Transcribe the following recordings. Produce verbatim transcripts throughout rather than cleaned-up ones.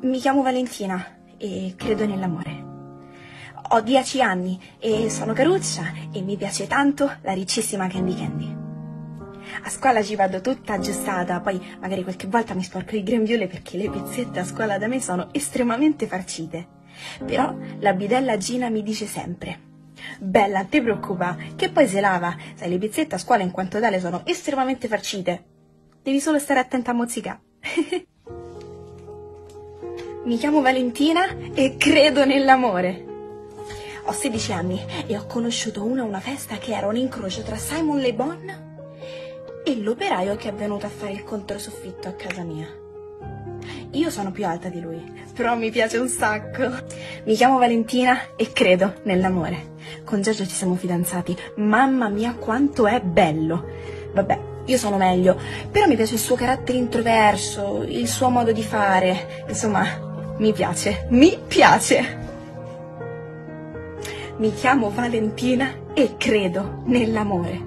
Mi chiamo Valentina e credo nell'amore. Ho dieci anni e sono caruccia e mi piace tanto la ricchissima Candy Candy. A scuola ci vado tutta aggiustata, poi magari qualche volta mi sporco il grembiule perché le pizzette a scuola da me sono estremamente farcite. Però la bidella Gina mi dice sempre: bella, non ti preoccupa, che poi si lava. Sai, le pizzette a scuola in quanto tale sono estremamente farcite. Devi solo stare attenta a mozzicare. Mi chiamo Valentina e credo nell'amore. Ho sedici anni e ho conosciuto uno a una festa che era un incrocio tra Simon Le Bon e l'operaio che è venuto a fare il controsoffitto a casa mia. Io sono più alta di lui, però mi piace un sacco. Mi chiamo Valentina e credo nell'amore. Con Giorgio ci siamo fidanzati. Mamma mia quanto è bello. Vabbè, io sono meglio, però mi piace il suo carattere introverso, il suo modo di fare. Insomma, mi piace, mi piace. Mi chiamo Valentina e credo nell'amore.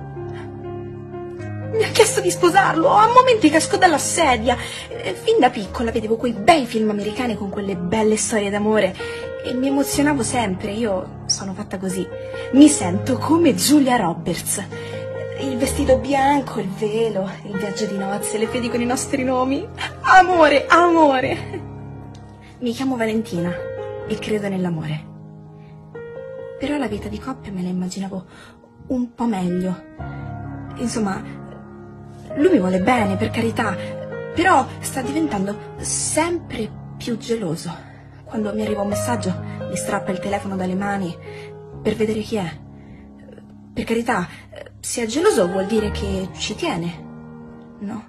Mi ha chiesto di sposarlo, a momenti casco dalla sedia. Fin da piccola vedevo quei bei film americani con quelle belle storie d'amore e mi emozionavo sempre. Io sono fatta così, mi sento come Julia Roberts. Il vestito bianco, il velo, il viaggio di nozze, le fedi con i nostri nomi. Amore, amore. Mi chiamo Valentina e credo nell'amore. Però la vita di coppia me la immaginavo un po' meglio. Insomma, lui mi vuole bene, per carità, però sta diventando sempre più geloso. Quando mi arriva un messaggio, mi strappa il telefono dalle mani per vedere chi è. Per carità, se è geloso vuol dire che ci tiene, no?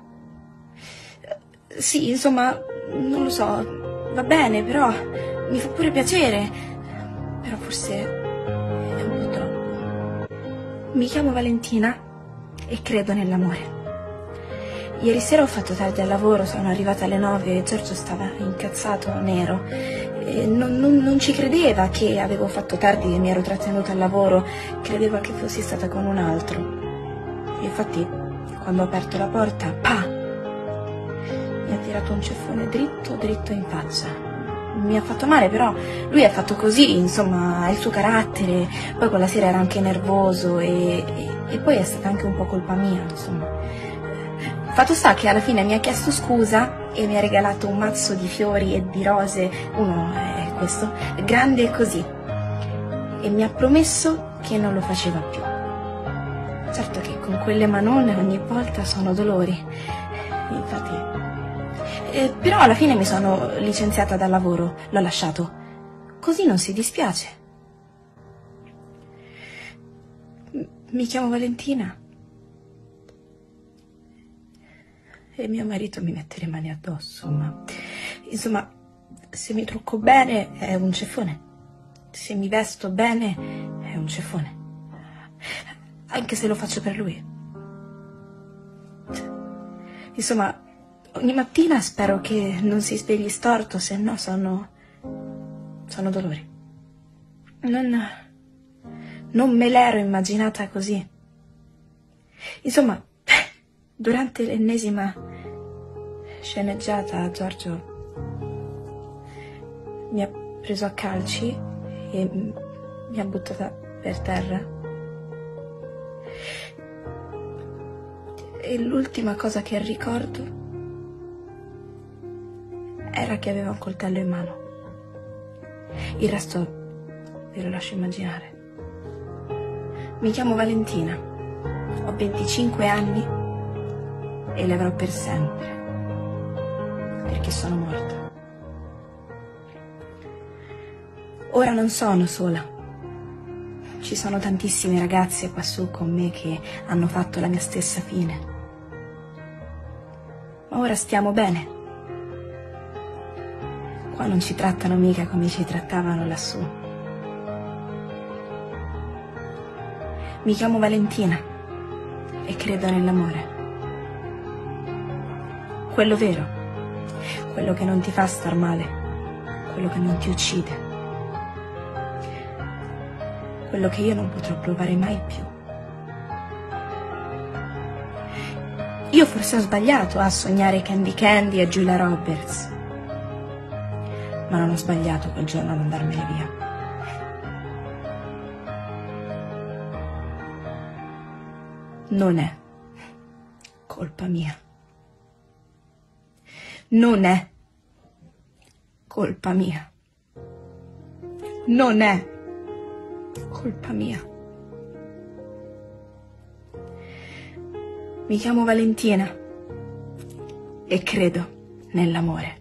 Sì, insomma, non lo so, va bene, però mi fa pure piacere. Però forse è un po' troppo. Mi chiamo Valentina e credo nell'amore. Ieri sera ho fatto tardi al lavoro, sono arrivata alle nove e Giorgio stava incazzato, nero. E non, non, non ci credeva che avevo fatto tardi e mi ero trattenuta al lavoro, credeva che fossi stata con un altro. E infatti, quando ho aperto la porta, pa! Mi ha tirato un ceffone dritto, dritto in faccia. Mi ha fatto male, però lui è fatto così, insomma, è il suo carattere. Poi quella sera era anche nervoso e, e, e poi è stata anche un po' colpa mia, insomma. Fatto sta che alla fine mi ha chiesto scusa e mi ha regalato un mazzo di fiori e di rose, uno è questo, grande così, e mi ha promesso che non lo faceva più. Certo che con quelle manone ogni volta sono dolori, infatti. Eh, però alla fine mi sono licenziata dal lavoro, l'ho lasciato, così non si dispiace. Mi chiamo Valentina. E mio marito mi mette le mani addosso, ma insomma, se mi trucco bene è un ceffone, se mi vesto bene è un ceffone, anche se lo faccio per lui. Insomma, ogni mattina spero che non si svegli storto, se no sono, sono dolori. Non, non me l'ero immaginata così. Insomma, durante l'ennesima sceneggiata, Giorgio mi ha preso a calci e mi ha buttata per terra. E l'ultima cosa che ricordo era che aveva un coltello in mano. Il resto ve lo lascio immaginare. Mi chiamo Valentina, ho venticinque anni e le avrò per sempre, perché sono morta. Ora non sono sola. Ci sono tantissime ragazze qua su con me che hanno fatto la mia stessa fine. Ma ora stiamo bene. Qua non ci trattano mica come ci trattavano lassù. Mi chiamo Valentina e credo nell'amore. Quello vero, quello che non ti fa star male, quello che non ti uccide, quello che io non potrò provare mai più. Io forse ho sbagliato a sognare Candy Candy e Julia Roberts, ma non ho sbagliato quel giorno ad andarmene via. Non è colpa mia. Non è colpa mia. Non è colpa mia. Mi chiamo Valentina e credo nell'amore.